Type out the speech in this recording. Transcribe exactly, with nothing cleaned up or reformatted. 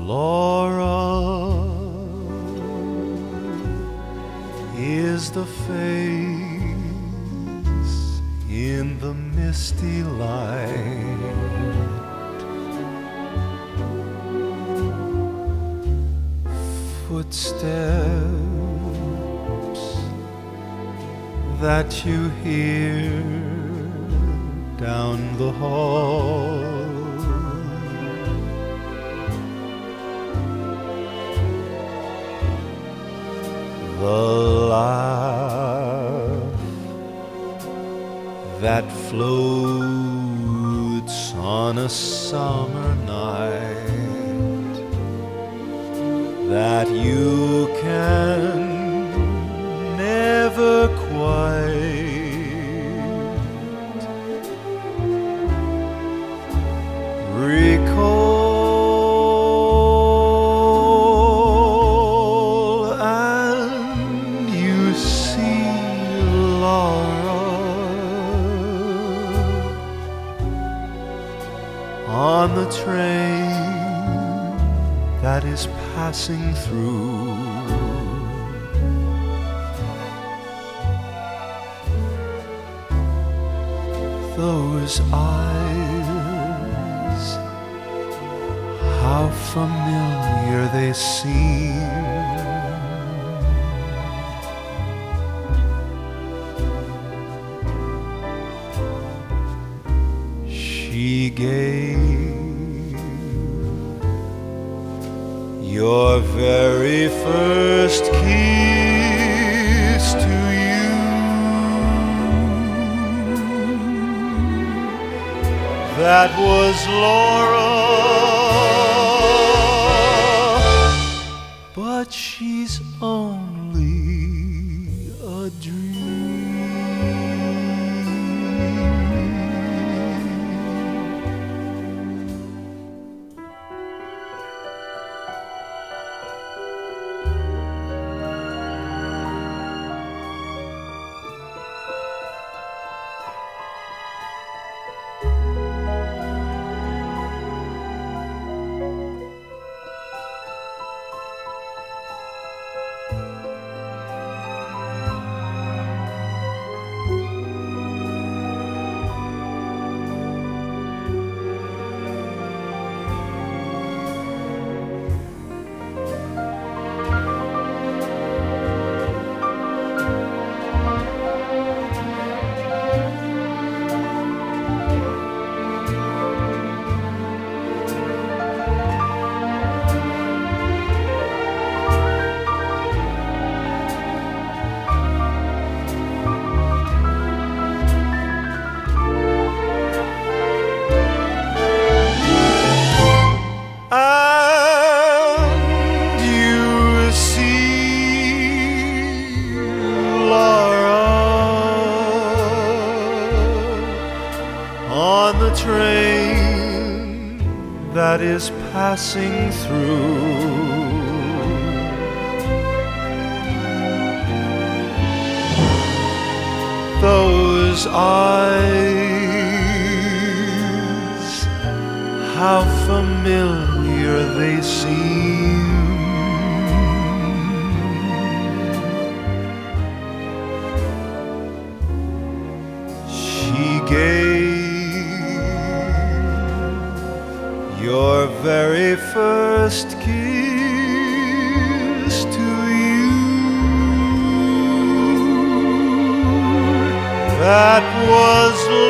Laura is the face in the misty light. Footsteps that you hear down the hall. The laugh that floats on a summer night that you can never quite recall. On the train that is passing through, those eyes, how familiar they seem. She gave your very first kiss to you. That was Laura, but she's only a dream. That is passing through, those eyes, how familiar they seem. She gave your very first kiss to you. That was